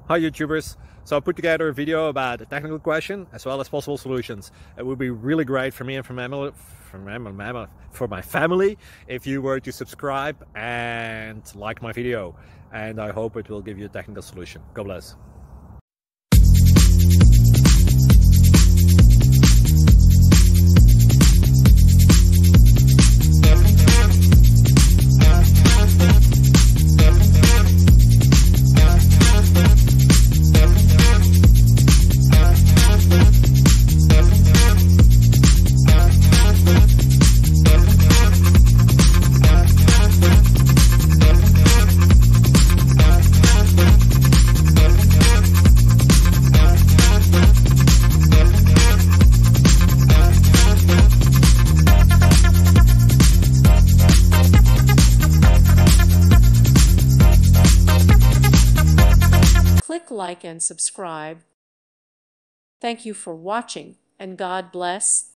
Hi YouTubers! So I put together a video about a technical question as well as possible solutions. It would be really great for me and for my family if you were to subscribe and like my video, and I hope it will give you a technical solution. God bless. Click like and subscribe. Thank you for watching, and God bless.